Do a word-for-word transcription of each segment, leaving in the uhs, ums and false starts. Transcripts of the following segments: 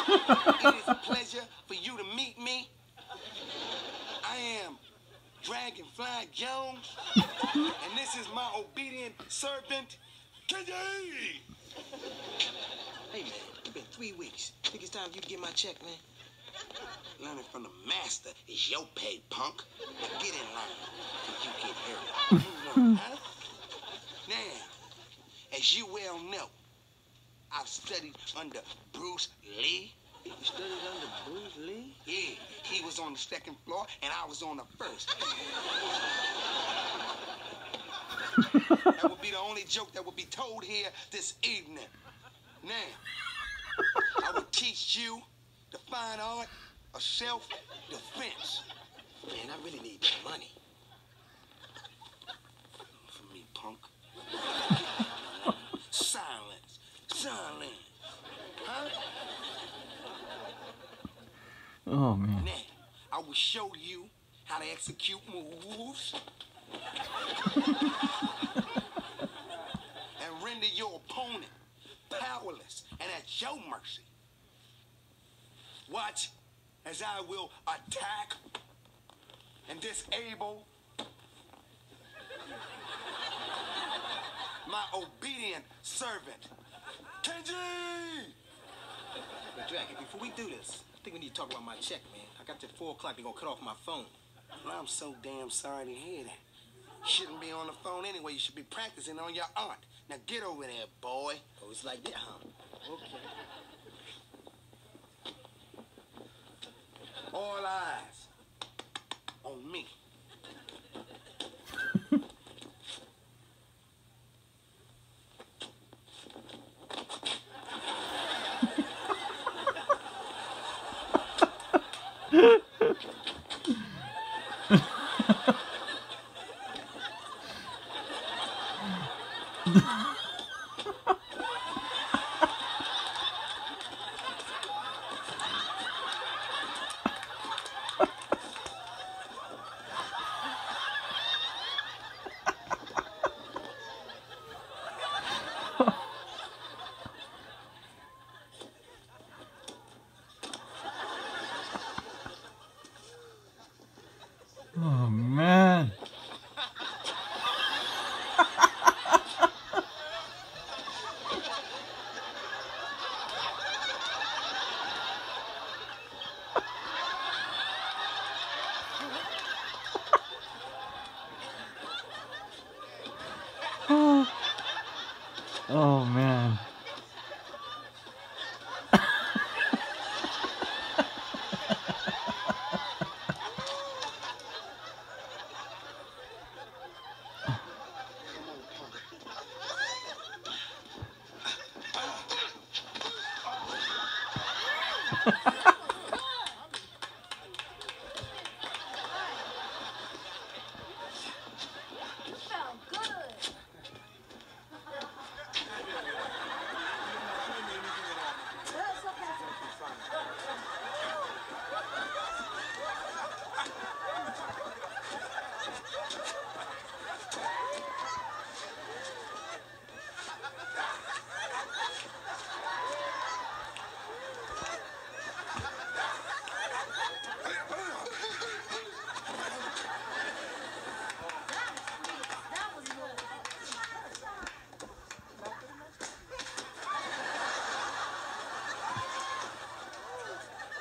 It is a pleasure for you to meet me. I am DragonFly Jones, and this is my obedient servant, K J. Hey, man, it's been three weeks. Think it's time for you to get my check, man? Learning from the master is your pay, punk. Now get in line before you get hurt. Huh? Now, as you well know, I've studied under Bruce Lee. You studied under Bruce Lee? Yeah, he was on the second floor and I was on the first. That would be the only joke that would be told here this evening. Now, I will teach you the fine art of self-defense. Man, I really need that money. For me, punk. Silence. Silence. Huh? Oh, man. Now, I will show you how to execute moves and render your opponent powerless and at your mercy. Watch as I will attack and disable my obedient servant, Kenji! Hey, Dragon, before we do this, I think we need to talk about my check, man. I got till four o'clock, they're gonna cut off my phone. Well, I'm so damn sorry to hear that. You shouldn't be on the phone anyway. You should be practicing on your aunt. Now get over there, boy. Oh, it's like that, huh? Okay. All eyes on me. Oh, man. Oh, oh man.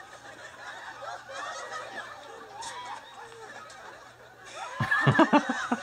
Ha ha ha!